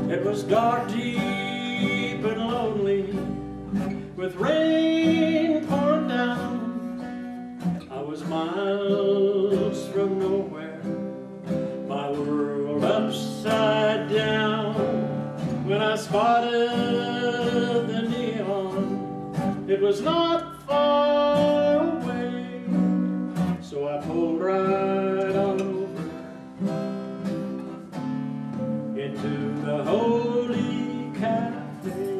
It was dark, deep, and lonely, with rain pouring down. I was miles from nowhere, my world upside down. When I spotted the neon, it was not far away, so I pulled right on over into the Holy Cafe.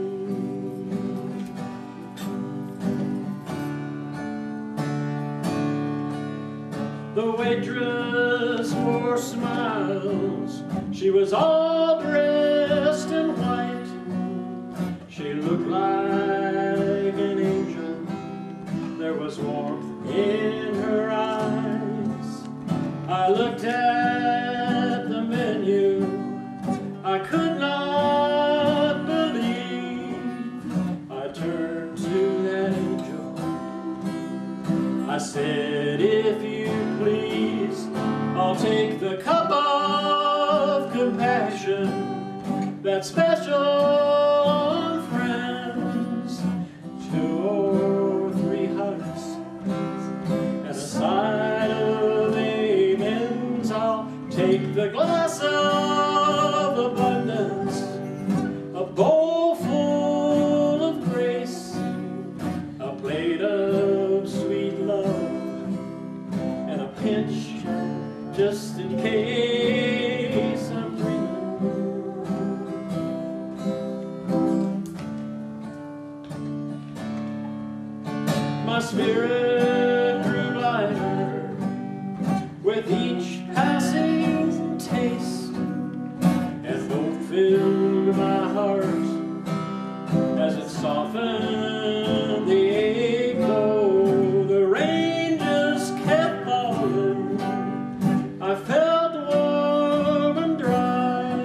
The waitress wore smiles, she was all dressed in white. She looked like an angel, there was warmth in her eyes. I looked at the menu, I could not believe. I turned to that angel, I said, if you please, I'll take the cup of compassion that's special on friends. 2 or 3 hugs and a side of amens. I'll take the glass of abundance, a bowl full of grace, a plate of sweet love, and a pinch just in case I'm dreaming. My spirit grew lighter with each passing taste, and hope filled my heart as it softened the aglow. The rain just kept falling, I felt warm and dry,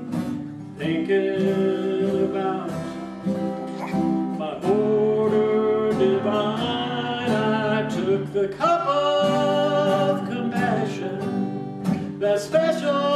thinking about my order divine. I took the cup of compassion that's special